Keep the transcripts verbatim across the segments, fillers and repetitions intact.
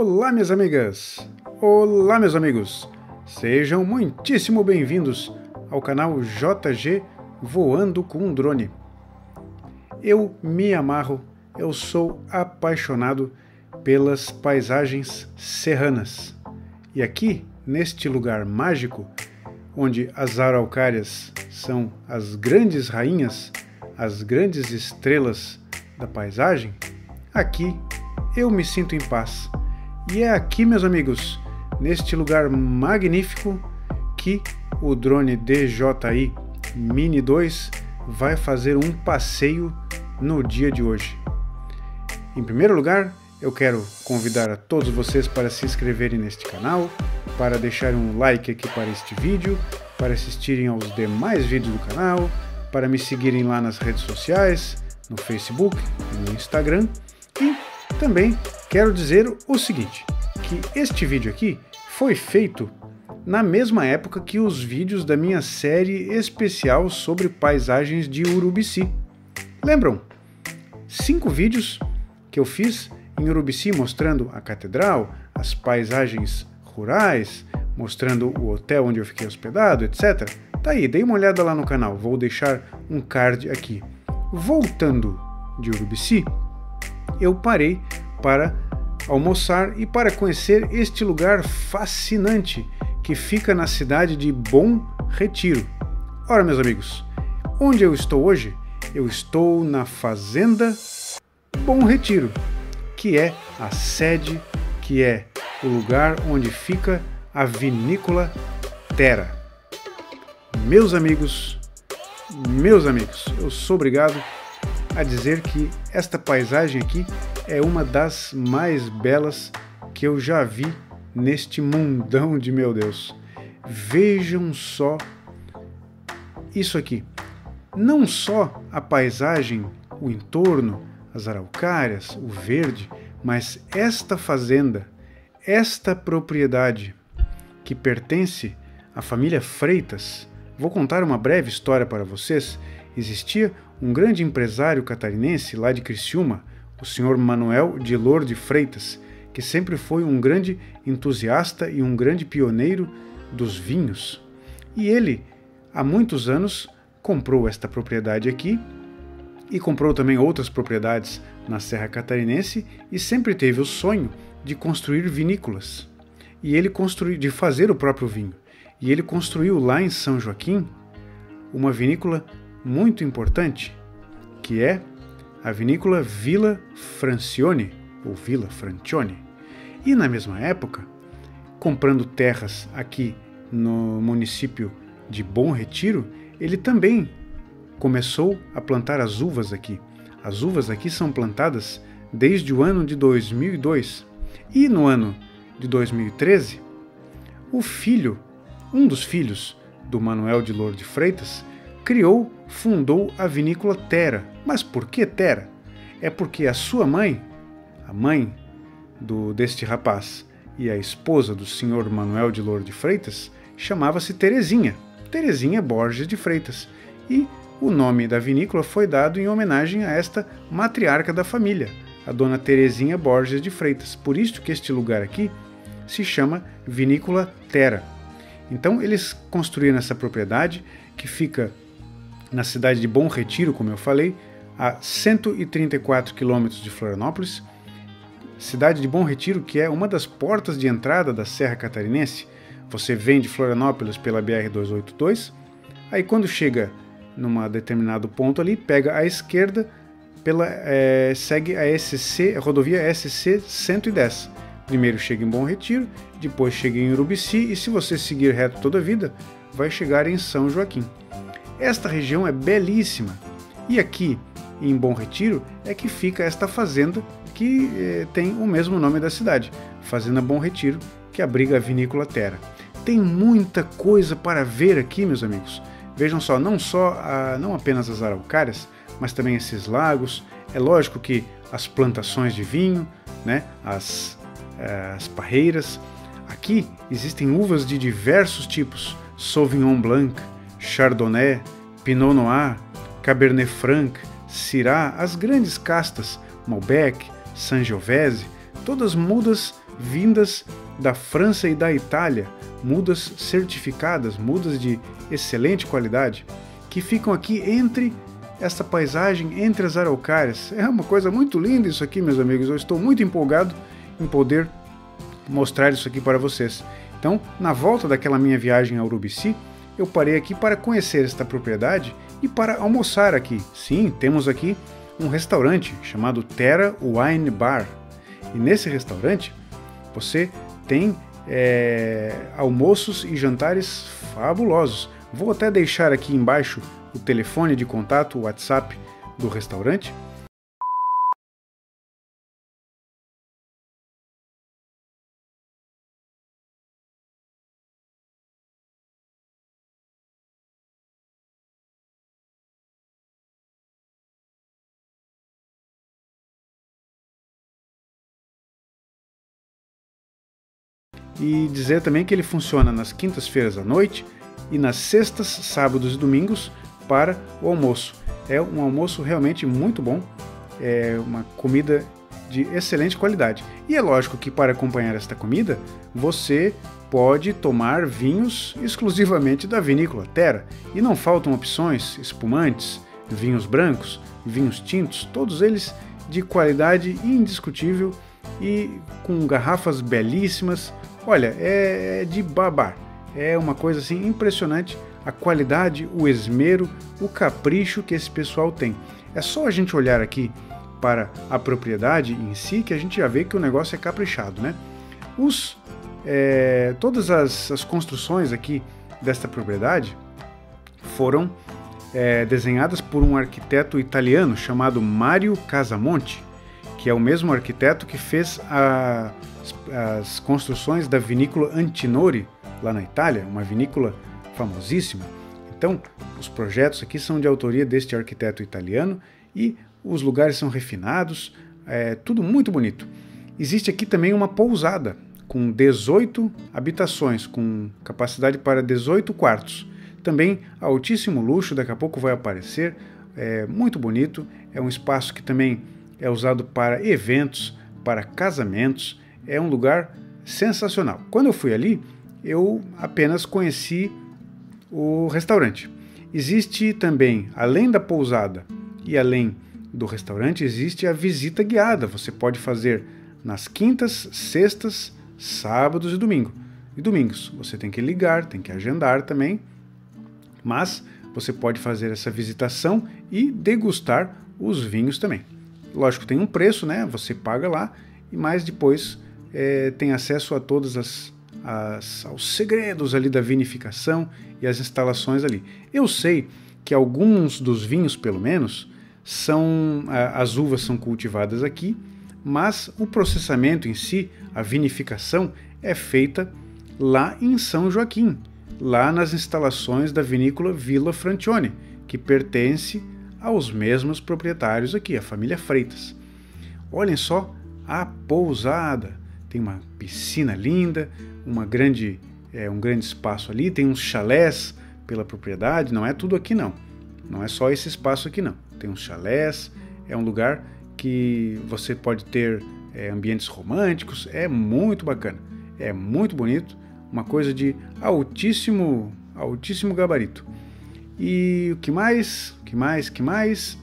Olá, minhas amigas! Olá, meus amigos! Sejam muitíssimo bem-vindos ao canal J G Voando com um Drone. Eu me amarro, eu sou apaixonado pelas paisagens serranas. E aqui, neste lugar mágico, onde as araucárias são as grandes rainhas, as grandes estrelas da paisagem, aqui eu me sinto em paz. E é aqui, meus amigos, neste lugar magnífico, que o drone D J I Mini dois vai fazer um passeio no dia de hoje. Em primeiro lugar, eu quero convidar a todos vocês para se inscreverem neste canal, para deixarem um like aqui para este vídeo, para assistirem aos demais vídeos do canal, para me seguirem lá nas redes sociais, no Facebook e no Instagram. E também quero dizer o seguinte, que este vídeo aqui foi feito na mesma época que os vídeos da minha série especial sobre paisagens de Urubici. Lembram? Cinco vídeos que eu fiz em Urubici mostrando a catedral, as paisagens rurais, mostrando o hotel onde eu fiquei hospedado, etcétera. Tá aí, dei uma olhada lá no canal, vou deixar um card aqui. Voltando de Urubici, eu parei para almoçar e para conhecer este lugar fascinante que fica na cidade de Bom Retiro. Ora, meus amigos, onde eu estou hoje? Eu estou na Fazenda Bom Retiro, que é a sede, que é o lugar onde fica a Vinícola Terra. Meus amigos, meus amigos, eu sou obrigado a dizer que esta paisagem aqui é uma das mais belas que eu já vi neste mundão de meu Deus. Vejam só isso aqui. Não só a paisagem, o entorno, as araucárias, o verde, mas esta fazenda, esta propriedade que pertence à família Freitas. Vou contar uma breve história para vocês. Existia um grande empresário catarinense lá de Criciúma, o senhor Manuel de Lourdes Freitas, que sempre foi um grande entusiasta e um grande pioneiro dos vinhos. E ele, há muitos anos, comprou esta propriedade aqui e comprou também outras propriedades na Serra Catarinense e sempre teve o sonho de construir vinícolas. E ele construiu, de fazer o próprio vinho. E ele construiu lá em São Joaquim uma vinícola muito importante, que é a vinícola Vila Francione, ou Vila Francione. E na mesma época, comprando terras aqui no município de Bom Retiro, ele também começou a plantar as uvas aqui. As uvas aqui são plantadas desde o ano de dois mil e dois. E no ano de dois mil e treze, o filho, um dos filhos do Manuel de Lourdes Freitas, criou, fundou a Vinícola Terra. Mas por que Terra? É porque a sua mãe, a mãe do, deste rapaz e a esposa do senhor Manuel de Lourdes Freitas, chamava-se Terezinha, Terezinha Borges de Freitas. E o nome da vinícola foi dado em homenagem a esta matriarca da família, a dona Terezinha Borges de Freitas. Por isso que este lugar aqui se chama Vinícola Terra. Então eles construíram essa propriedade que fica na cidade de Bom Retiro, como eu falei, a cento e trinta e quatro quilômetros de Florianópolis. Cidade de Bom Retiro, que é uma das portas de entrada da Serra Catarinense. Você vem de Florianópolis pela B R duzentos e oitenta e dois, aí quando chega num determinado ponto ali, pega à esquerda, pela, é, segue a S C, a rodovia S C cento e dez. Primeiro chega em Bom Retiro, depois chega em Urubici e se você seguir reto toda a vida, vai chegar em São Joaquim. Esta região é belíssima e aqui em Bom Retiro é que fica esta fazenda que eh, tem o mesmo nome da cidade, Fazenda Bom Retiro, que abriga a Vinícola Terra. Tem muita coisa para ver aqui, meus amigos. Vejam só, não só a, não apenas as araucárias, mas também esses lagos. É lógico que as plantações de vinho, né, as, eh, as parreiras. Aqui existem uvas de diversos tipos, Sauvignon Blanc, Chardonnay, Pinot Noir, Cabernet Franc, Syrah, as grandes castas, Malbec, Sangiovese, todas mudas vindas da França e da Itália, mudas certificadas, mudas de excelente qualidade, que ficam aqui entre essa paisagem, entre as araucárias. É uma coisa muito linda isso aqui, meus amigos. Eu estou muito empolgado em poder mostrar isso aqui para vocês. Então, na volta daquela minha viagem a Urubici, eu parei aqui para conhecer esta propriedade e para almoçar aqui. Sim, temos aqui um restaurante chamado Terra Wine Bar. E nesse restaurante você tem é, almoços e jantares fabulosos. Vou até deixar aqui embaixo o telefone de contato, o WhatsApp do restaurante. E dizer também que ele funciona nas quintas-feiras à noite e nas sextas, sábados e domingos para o almoço. É um almoço realmente muito bom, é uma comida de excelente qualidade. E é lógico que para acompanhar esta comida, você pode tomar vinhos exclusivamente da vinícola Terra. E não faltam opções, espumantes, vinhos brancos, vinhos tintos, todos eles de qualidade indiscutível e com garrafas belíssimas. Olha, é de babar, é uma coisa assim impressionante a qualidade, o esmero, o capricho que esse pessoal tem. É só a gente olhar aqui para a propriedade em si que a gente já vê que o negócio é caprichado, né? Os, é, todas as, as construções aqui desta propriedade foram é, desenhadas por um arquiteto italiano chamado Mario Casamonte, que é o mesmo arquiteto que fez a, as construções da vinícola Antinori, lá na Itália, uma vinícola famosíssima. Então, os projetos aqui são de autoria deste arquiteto italiano e os lugares são refinados, é tudo muito bonito. Existe aqui também uma pousada com dezoito habitações, com capacidade para dezoito quartos. Também altíssimo luxo, daqui a pouco vai aparecer, é muito bonito, é um espaço que também é usado para eventos, para casamentos, é um lugar sensacional. Quando eu fui ali, eu apenas conheci o restaurante. Existe também, além da pousada e além do restaurante, existe a visita guiada. Você pode fazer nas quintas, sextas, sábados e domingo. E domingos. Você tem que ligar, tem que agendar também, mas você pode fazer essa visitação e degustar os vinhos também. Lógico, tem um preço, né? Você paga lá, mas depois é, tem acesso a todas as, as aos segredos ali da vinificação e as instalações ali. Eu sei que alguns dos vinhos, pelo menos, são as uvas são cultivadas aqui, mas o processamento em si, a vinificação, é feita lá em São Joaquim, lá nas instalações da vinícola Villa Francione, que pertence aos mesmos proprietários aqui, a família Freitas. Olhem só a pousada, tem uma piscina linda, uma grande, é, um grande espaço ali, tem uns chalés pela propriedade, não é tudo aqui não, não é só esse espaço aqui não, tem uns chalés, é um lugar que você pode ter é, ambientes românticos, é muito bacana, é muito bonito, uma coisa de altíssimo, altíssimo gabarito. E o que mais, o que mais, o que mais?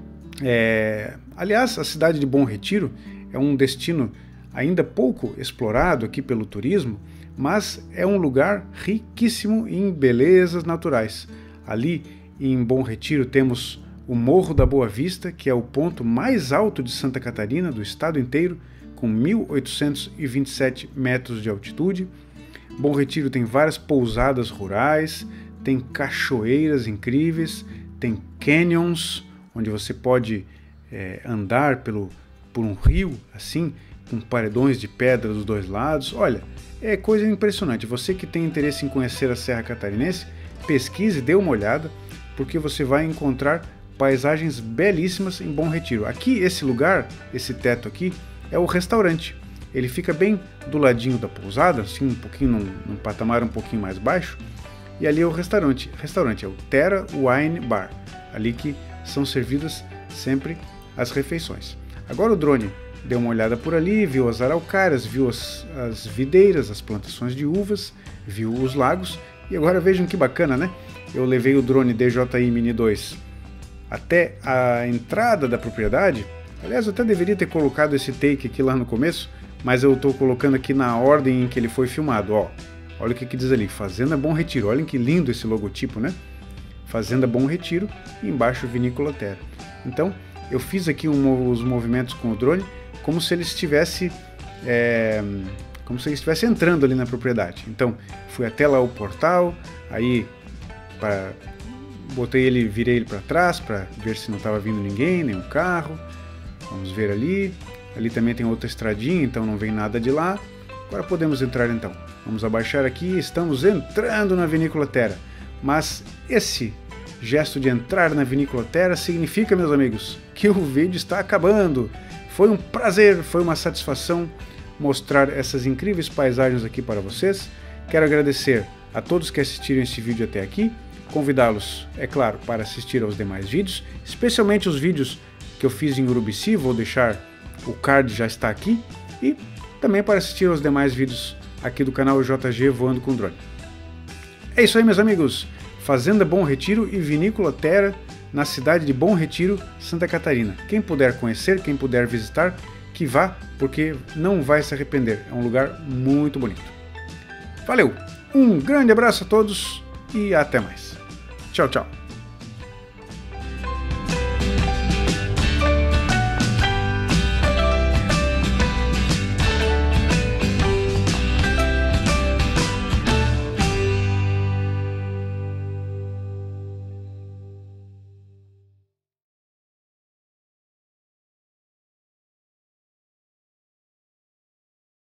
É, aliás, a cidade de Bom Retiro é um destino ainda pouco explorado aqui pelo turismo, mas é um lugar riquíssimo em belezas naturais. Ali em Bom Retiro temos o Morro da Boa Vista, que é o ponto mais alto de Santa Catarina, do estado inteiro, com mil oitocentos e vinte e sete metros de altitude. Bom Retiro tem várias pousadas rurais, tem cachoeiras incríveis, tem canyons, onde você pode é, andar pelo, por um rio, assim, com paredões de pedra dos dois lados. Olha, é coisa impressionante. Você que tem interesse em conhecer a Serra Catarinense, pesquise, dê uma olhada, porque você vai encontrar paisagens belíssimas em Bom Retiro. Aqui, esse lugar, esse teto aqui, é o restaurante. Ele fica bem do ladinho da pousada, assim, um pouquinho num, num patamar um pouquinho mais baixo. E ali é o restaurante, restaurante é o Terra Wine Bar, ali que são servidas sempre as refeições. Agora o drone deu uma olhada por ali, viu as araucárias, viu as, as videiras, as plantações de uvas, viu os lagos. E agora vejam que bacana, né? Eu levei o drone D J I Mini dois até a entrada da propriedade. Aliás, eu até deveria ter colocado esse take aqui lá no começo, mas eu estou colocando aqui na ordem em que ele foi filmado. Ó, olha o que, que diz ali, Fazenda Bom Retiro. Olhem que lindo esse logotipo, né? Fazenda Bom Retiro e embaixo Vinícola Terra. Então, eu fiz aqui um, os movimentos com o drone como se ele estivesse é, como se ele estivesse entrando ali na propriedade. Então, fui até lá o portal, aí pra, botei ele, virei ele para trás para ver se não estava vindo ninguém, nenhum carro. Vamos ver ali. Ali também tem outra estradinha, então não vem nada de lá. Agora podemos entrar então. Vamos abaixar aqui, estamos entrando na Vinícola Terra. Mas esse gesto de entrar na Vinícola Terra significa, meus amigos, que o vídeo está acabando. Foi um prazer, foi uma satisfação mostrar essas incríveis paisagens aqui para vocês. Quero agradecer a todos que assistiram esse vídeo até aqui. Convidá-los, é claro, para assistir aos demais vídeos, especialmente os vídeos que eu fiz em Urubici. Vou deixar o card, já está aqui, e também para assistir aos demais vídeos aqui do canal J G Voando com Drone. É isso aí, meus amigos. Fazenda Bom Retiro e Vinícola Terra na cidade de Bom Retiro, Santa Catarina. Quem puder conhecer, quem puder visitar, que vá, porque não vai se arrepender. É um lugar muito bonito. Valeu! Um grande abraço a todos e até mais. Tchau, tchau!